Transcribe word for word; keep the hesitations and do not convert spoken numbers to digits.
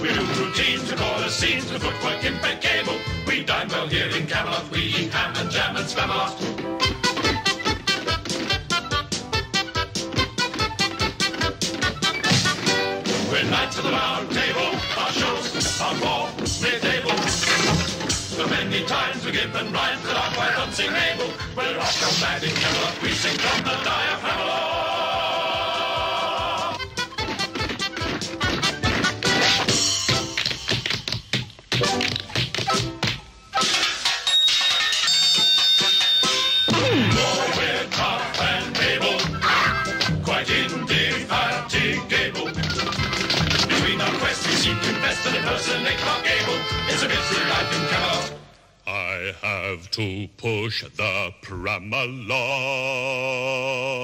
We do routines, we call us scenes, with footwork impeccable. We dine well here in Camelot, we eat ham and jam and spam a lot. We're knights of the round table, our shows are more mid-table. So many times we're given rhymes that are quite unsingable. We're off from mad in Camelot, we sing from the diaphragm. And impersonate our gable. It's a busy life in Camelot. I have to push the pram along.